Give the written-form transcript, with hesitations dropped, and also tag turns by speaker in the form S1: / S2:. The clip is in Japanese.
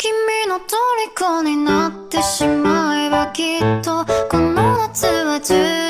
S1: 君の虜になってしまえばきっとこの夏は充